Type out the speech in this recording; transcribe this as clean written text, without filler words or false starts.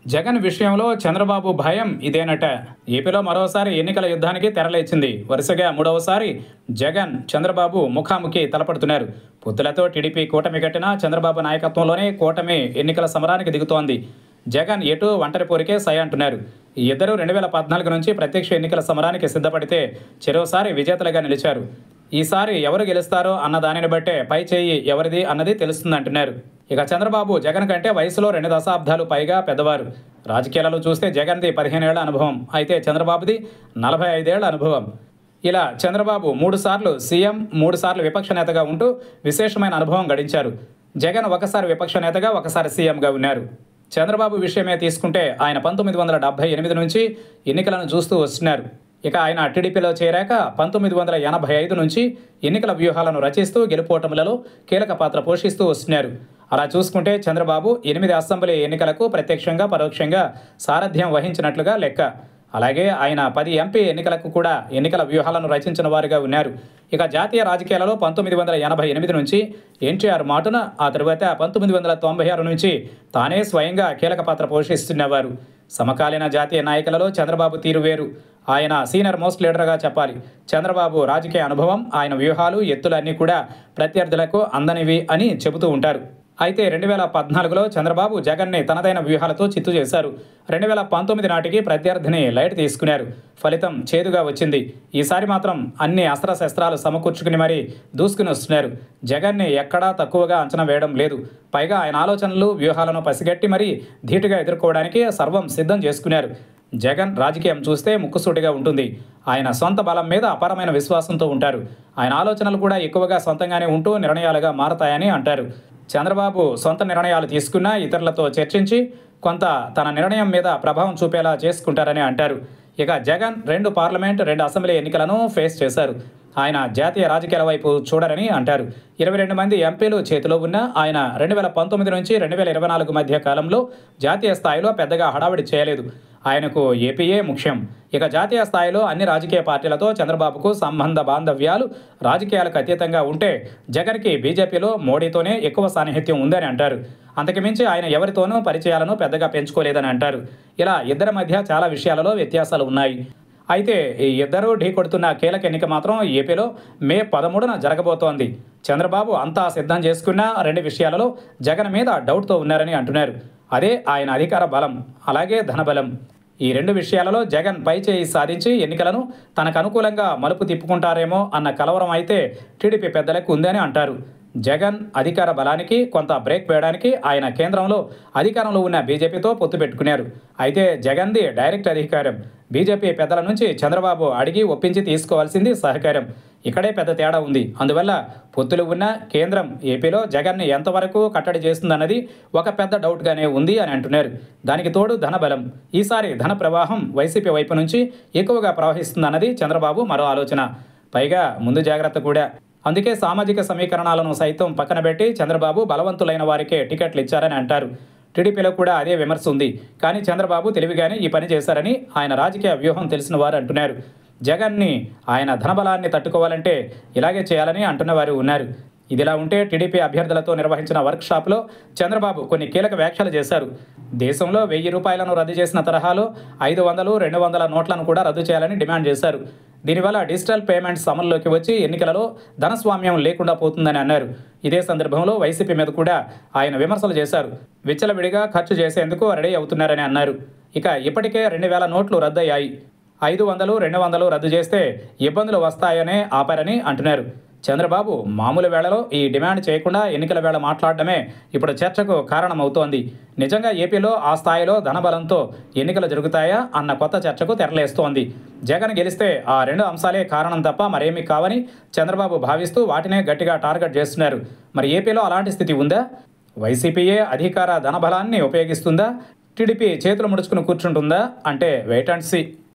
జగన్ విషయంలో చంద్రబాబు భయం ఇదేనట. ఏపీలో మరోసారి ఎన్నికల యుద్ధానికి తెరలేచింది. వరుసగా మూడవసారి జగన్, చంద్రబాబు ముఖాముఖి తలపడుతున్నారు. పొత్తులతో టీడీపీ కూటమి కట్టినా చంద్రబాబు నాయకత్వంలోనే కూటమి ఎన్నికల సమరానికి దిగుతోంది. జగన్ ఎటు ఒంటరి పోరికే సై అంటున్నారు. ఈ ఇద్దరు 2014 నుంచి ప్రత్యక్ష ఎన్నికల సమరానికి సిద్ధపడితే చెరోసారి విజేతలుగా నిలిచారు. ఈసారి ఎవరు గెలుస్తారో అన్న దానిని బట్టే పై చేయి ఎవరిది అన్నది తెలుస్తుందంటున్నారు. ఇక చంద్రబాబు జగన్ కంటే వయసులో 2 దశాబ్దాలు పైగా పెద్దవారు. రాజకీయాలలో చూస్తే జగన్ది 15 ఏళ్ల అనుభవం, అయితే చంద్రబాబుది 45 ఏళ్ల అనుభవం. ఇలా చంద్రబాబు 3 సార్లు సీఎం, 3 సార్లు విపక్ష నేతగా ఉంటూ విశేషమైన అనుభవం గడించారు. జగన్ ఒకసారి విపక్ష నేతగా, ఒకసారి సీఎంగా ఉన్నారు. చంద్రబాబు విషయమే తీసుకుంటే ఆయన 1978 నుంచి ఎన్నికలను చూస్తూ వస్తున్నారు. ఇక ఆయన టీడీపీలో చేరాక 1985 నుంచి ఎన్నికల వ్యూహాలను రచిస్తూ గెలుపోటములలో కీలక పాత్ర పోషిస్తూ వస్తున్నారు. అలా చూసుకుంటే చంద్రబాబు 8 అసెంబ్లీ ఎన్నికలకు ప్రత్యక్షంగా, పరోక్షంగా సారథ్యం వహించినట్లుగా లెక్క. అలాగే ఆయన 10 ఎంపీ ఎన్నికలకు కూడా ఎన్నికల వ్యూహాలను రచించిన వారుగా ఉన్నారు. ఇక జాతీయ రాజకీయాలలో 1988 నుంచి ఎన్టీఆర్ మాటున, ఆ తరువాత 1996 నుంచి తానే స్వయంగా కీలక పాత్ర పోషిస్తున్నవారు. సమకాలీన జాతీయ నాయకులలో చంద్రబాబు తీరు వేరు. ఆయన సీనియర్ మోస్ట్ లీడర్గా చెప్పాలి. చంద్రబాబు రాజకీయ అనుభవం, ఆయన వ్యూహాలు, ఎత్తులు అన్నీ కూడా ప్రత్యర్థులకు అందనివి అని చెబుతూ ఉంటారు. అయితే 2014లో చంద్రబాబు జగన్ని తనదైన వ్యూహాలతో చిత్తు చేశారు. 2019 నాటికి ప్రత్యర్థిని లైట్ తీసుకున్నారు. ఫలితం చేదుగా వచ్చింది. ఈసారి మాత్రం అన్ని అస్త్రశస్త్రాలు సమకూర్చుకుని మరీ దూసుకుని వస్తున్నారు. జగన్ని ఎక్కడా తక్కువగా అంచనా వేయడం లేదు. పైగా ఆయన ఆలోచనలు, వ్యూహాలను పసిగట్టి మరీ ధీటుగా ఎదుర్కోవడానికి సర్వం సిద్ధం చేసుకున్నారు. జగన్ రాజకీయం చూస్తే ముక్కుసూటిగా ఉంటుంది. ఆయన సొంత బలం మీద అపారమైన విశ్వాసంతో ఉంటారు. ఆయన ఆలోచనలు కూడా ఎక్కువగా సొంతంగానే ఉంటూ నిర్ణయాలుగా మారతాయని అంటారు. చంద్రబాబు సొంత నిర్ణయాలు తీసుకున్నా ఇతరులతో చర్చించి కొంత తన నిర్ణయం మీద ప్రభావం చూపేలా చేసుకుంటారని అంటారు. ఇక జగన్ 2 పార్లమెంట్, 2 అసెంబ్లీ ఎన్నికలను ఫేస్ చేశారు. ఆయన జాతీయ రాజకీయాల వైపు చూడరని అంటారు. 22 మంది ఎంపీలు చేతిలో ఉన్న ఆయన 2019 నుంచి 2024 మధ్య కాలంలో జాతీయ స్థాయిలో పెద్దగా హడావిడి చేయలేదు. ఆయనకు ఏపీయే ముఖ్యం. ఇక జాతీయ స్థాయిలో అన్ని రాజకీయ పార్టీలతో చంద్రబాబుకు సంబంధ బాంధవ్యాలు రాజకీయాలకు అతీతంగా ఉంటే జగన్కి బీజేపీలో మోడీతోనే ఎక్కువ సాన్నిహిత్యం ఉందని అంటారు. అంతకుమించి ఆయన ఎవరితోనూ పరిచయాలను పెద్దగా పెంచుకోలేదని అంటారు. ఇలా ఇద్దరి మధ్య చాలా విషయాలలో వ్యత్యాసాలు ఉన్నాయి. అయితే ఈ ఇద్దరూ ఢీకొడుతున్న కీలక ఎన్నిక మాత్రం ఏపీలో మే 13న జరగబోతోంది. చంద్రబాబు అంతా సిద్ధం చేసుకున్న 2 విషయాలలో జగన్ మీద డౌట్తో ఉన్నారని అంటున్నారు. అదే ఆయన అధికార బలం, అలాగే ధనబలం. ఈ 2 విషయాలలో జగన్ పై చేయి సాధించి ఎన్నికలను తనకు అనుకూలంగా మలుపు తిప్పుకుంటారేమో అన్న కలవరం అయితే టీడీపీ పెద్దలకు ఉందని అంటారు. జగన్ అధికార బలానికి కొంత బ్రేక్ వేయడానికి ఆయన కేంద్రంలో అధికారంలో ఉన్న బీజేపీతో పొత్తు పెట్టుకున్నారు. అయితే జగన్ది డైరెక్ట్ అధికారం. బీజేపీ పెద్దల నుంచి చంద్రబాబు అడిగి ఒప్పించి తీసుకోవాల్సింది సహకారం. ఇక్కడే పెద్ద తేడా ఉంది. అందువల్ల పొత్తులు ఉన్న కేంద్రం ఏపీలో జగన్ని ఎంతవరకు కట్టడి చేస్తుందన్నది ఒక పెద్ద డౌట్గానే ఉంది అని అంటున్నారు. దానికి తోడు ధనబలం. ఈసారి ధన ప్రవాహం వైసీపీ వైపు నుంచి ఎక్కువగా ప్రవహిస్తుందన్నది చంద్రబాబు మరో ఆలోచన. పైగా ముందు జాగ్రత్త కూడా. అందుకే సామాజిక సమీకరణాలను సైతం పక్కన పెట్టి చంద్రబాబు బలవంతులైన వారికే టికెట్లు ఇచ్చారని అంటారు. టీడీపీలో కూడా అదే విమర్శ ఉంది. కానీ చంద్రబాబు తెలివిగానే ఈ పని చేశారని ఆయన రాజకీయ వ్యూహం తెలిసిన వారు అంటున్నారు. జగన్ని ఆయన ధనబలాన్ని తట్టుకోవాలంటే ఇలాగే చేయాలని అంటున్నవారు ఉన్నారు. ఇదిలా ఉంటే టీడీపీ అభ్యర్థులతో నిర్వహించిన వర్క్షాప్లో చంద్రబాబు కొన్ని కీలక వ్యాఖ్యలు చేశారు. దేశంలో 1000 రూపాయలను రద్దు చేసిన తరహాలో 500, 200 నోట్లను కూడా రద్దు చేయాలని డిమాండ్ చేశారు. దీనివల్ల డిజిటల్ పేమెంట్స్ అమల్లోకి వచ్చి ఎన్నికలలో ధనస్వామ్యం లేకుండా పోతుందని అన్నారు. ఇదే సందర్భంలో వైసీపీ మీద కూడా ఆయన విమర్శలు చేశారు. విచ్చలవిడిగా ఖర్చు చేసేందుకు రెడీ అవుతున్నారని అన్నారు. ఇక ఇప్పటికే 2000 నోట్లు రద్దయ్యాయి. 500, 200 రద్దు చేస్తే ఇబ్బందులు వస్తాయనే ఆపారని అంటున్నారు. చంద్రబాబు మామూలు వేళలో ఈ డిమాండ్ చేయకుండా ఎన్నికల వేళ మాట్లాడడమే ఇప్పుడు చర్చకు కారణమవుతోంది. నిజంగా ఏపీలో ఆ స్థాయిలో ధనబలంతో ఎన్నికలు జరుగుతాయా అన్న కొత్త చర్చకు తెరలేస్తోంది. జగన్ గెలిస్తే ఆ 2 అంశాలే కారణం తప్ప మరేమీ కావని చంద్రబాబు భావిస్తూ వాటినే గట్టిగా టార్గెట్ చేస్తున్నారు. మరి ఏపీలో అలాంటి స్థితి ఉందా? వైసీపీయే అధికార ధనబలాన్ని ఉపయోగిస్తుందా? టీడీపీ చేతులు ముడుచుకుని కూర్చుంటుందా? అంటే వెయిట్ అండ్ సీ.